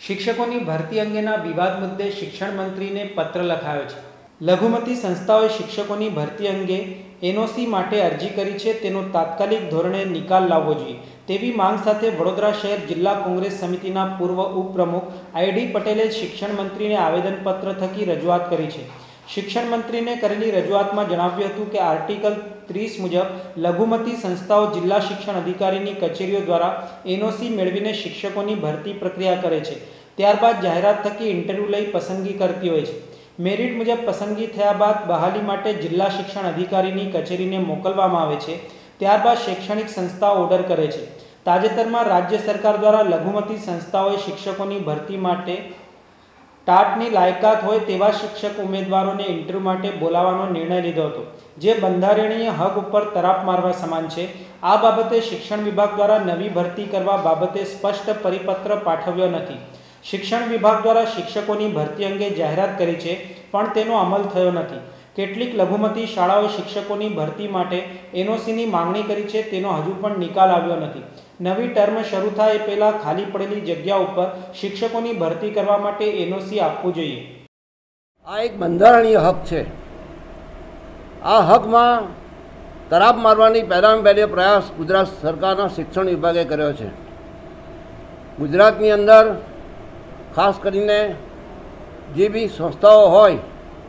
શિક્ષકોની ભરતી અંગેના વિવાદ મુદ્દે શિક્ષણ મંત્રીને પત્ર લખાયો છે। લઘુમતી સંસ્થાઓએ શિક્ષકોની ભરતી અંગે એનઓસી માટે અરજી કરી છે, તેનો તાત્કાલિક ધોરણે નિકાલ લાવવો જોઈએ તેવી માંગ સાથે વડોદરા શહેર જિલ્લા કોંગ્રેસ સમિતિના પૂર્વ ઉપપ્રમુખ આઈડી પટેલે શિક્ષણ મંત્રીને આવેદનપત્ર થકી રજૂઆત કરી છે। શિક્ષણ મંત્રીને કરેલી રજૂઆતમાં જણાવ્યું હતું કે આર્ટિકલ 30 મુજબ લઘુમતી સંસ્થાઓ જિલ્લા શિક્ષણ અધિકારીની કચેરીઓ દ્વારા એનઓસી મેળવીને શિક્ષકોની ભરતી પ્રક્રિયા કરે છે, ત્યારબાદ જાહેરાત થકી ઇન્ટરવ્યૂ લઈ પસંદગી કરતી હોય છે। મેરિટ મુજબ પસંદગી થયા બાદ બહાલી માટે જિલ્લા શિક્ષણ અધિકારીની કચેરીને મોકલવામાં આવે છે, ત્યારબાદ શૈક્ષણિક સંસ્થાઓ ઓર્ડર કરે છે। તાજેતરમાં રાજ્ય સરકાર દ્વારા લઘુમતી સંસ્થાઓએ શિક્ષકોની ભરતી માટે ટાટની લાયકાત હોય તેવા શિક્ષક ઉમેદવારોને ઇન્ટરવ્યૂ માટે બોલાવવાનો નિર્ણય લીધો હતો, જે બંધારણીય હક ઉપર તરાપ મારવા સમાન છે। આ બાબતે શિક્ષણ વિભાગ દ્વારા નવી ભરતી કરવા બાબતે સ્પષ્ટ પરિપત્ર પાઠવ્યો નથી। શિક્ષણ વિભાગ દ્વારા શિક્ષકોની ભરતી અંગે જાહેરાત કરી છે, પણ તેનો અમલ થયો નથી। કેટલીક લઘુમતી શાળાઓએ શિક્ષકોની ભરતી માટે એનઓસીની માંગણી કરી છે, તેનો હજુ પણ નિકાલ આવ્યો નથી। નવી ટર્મ શરૂ થાય એ પહેલાં ખાલી પડેલી જગ્યા ઉપર શિક્ષકોની ભરતી કરવા માટે એનઓસી આપવું જોઈએ। આ એક બંધારણીય હક છે। આ હકમાં તરાપ મારવાની પહેલામાં પહેલો પ્રયાસ ગુજરાત સરકારના શિક્ષણ વિભાગે કર્યો છે। ગુજરાતની અંદર ખાસ કરીને જે બી સંસ્થાઓ હોય,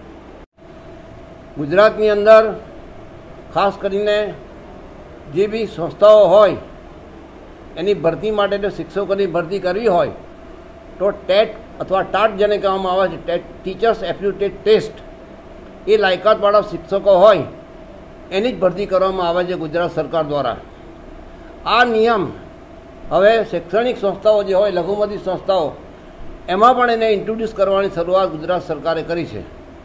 ગુજરાતની અંદર ખાસ કરીને જે બી સંસ્થાઓ હોય એની ભરતી માટે જો શિક્ષકોની ભરતી કરવી હોય તો ટેટ અથવા ટાટ જેને કહેવામાં આવે છે, ટેટ ટીચર્સ એપ્ટિટ્યૂડ ટેસ્ટ, એ લાયકાતવાળા શિક્ષકો હોય એની જ ભરતી કરવામાં આવે છે ગુજરાત સરકાર દ્વારા। આ નિયમ હવે શૈક્ષણિક સંસ્થાઓ જે હોય, લઘુમતી સંસ્થાઓ, એમાં પણ એને ઇન્ટ્રોડ્યુસ કરવાની શરૂઆત ગુજરાત સરકારે કરી છે।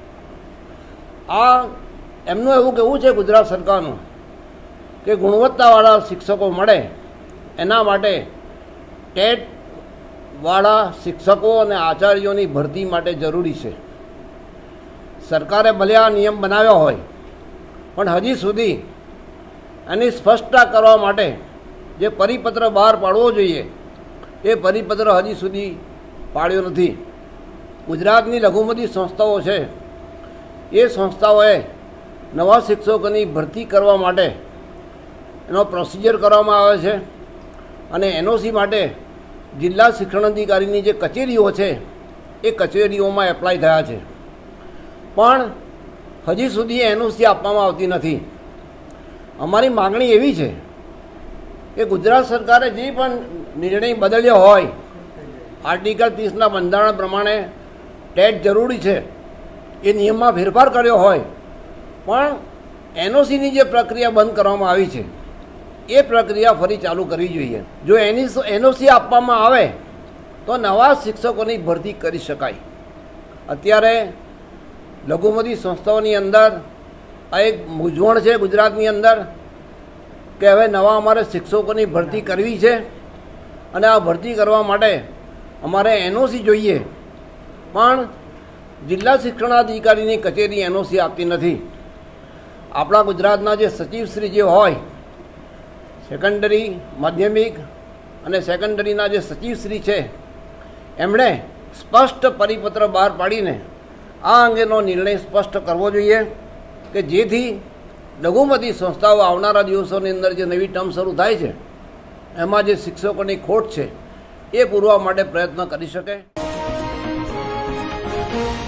આ એમનું એવું કહેવું છે ગુજરાત સરકારનું કે ગુણવત્તાવાળા શિક્ષકો મળે એના માટે ટેટવાળા શિક્ષકો અને આચાર્યોની ભરતી માટે જરૂરી છે। સરકારે ભલે આ નિયમ બનાવ્યો હોય, પણ હજી સુધી એની સ્પષ્ટતા કરવા માટે જે પરિપત્ર બહાર પાડવો જોઈએ એ પરિપત્ર હજી સુધી પાડ્યો નથી। ગુજરાતની લઘુમતી સંસ્થાઓ છે, એ સંસ્થાઓએ નવા શિક્ષકોની ભરતી કરવા માટે એનો પ્રોસિજર કરવામાં આવે છે અને એનઓસી માટે જિલ્લા શિક્ષણ અધિકારીની જે કચેરીઓ છે એ કચેરીઓમાં એપ્લાય થયા છે, પણ હજી સુધી એનઓસી આપવામાં આવતી નથી। અમારી માગણી એવી છે કે ગુજરાત સરકારે જે પણ નિર્ણય બદલ્યો હોય, આર્ટિકલ 30ના બંધારણ પ્રમાણે ટેટ જરૂરી છે એ નિયમમાં ફેરફાર કર્યો હોય, પણ એનઓસીની જે પ્રક્રિયા બંધ કરવામાં આવી છે એ પ્રક્રિયા ફરી ચાલુ કરવી જોઈએ। જો એનઓસી આપવામાં આવે તો નવા શિક્ષકોની ભરતી કરી શકાય। અત્યારે લઘુમતી સંસ્થાઓની અંદર આ એક મૂંઝવણ છે ગુજરાતની અંદર કે હવે નવા અમારે શિક્ષકોની ભરતી કરવી છે અને આ ભરતી કરવા માટે અમારે એનઓસી જોઈએ, પણ જિલ્લા શિક્ષણાધિકારીની કચેરી એનઓસી આપતી નથી। આપણા ગુજરાતના જે સચિવશ્રી જે હોય, સેકન્ડરી, માધ્યમિક અને સેકન્ડરીના જે સચિવશ્રી છે, એમણે સ્પષ્ટ પરિપત્ર બહાર પાડીને આ અંગેનો નિર્ણય સ્પષ્ટ કરવો જોઈએ કે જેથી લઘુમતી સંસ્થાઓ આવનારા દિવસોની અંદર જે નવી ટર્મ શરૂ થાય છે એમાં જે શિક્ષકોની ખોટ છે એ પૂરવા માટે પ્રયત્ન કરી શકે।